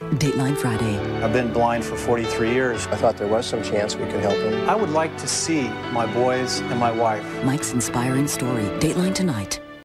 Dateline Friday. I've been blind for 43 years. I thought there was some chance we could help him. I would like to see my boys and my wife. Mike's inspiring story. Dateline tonight.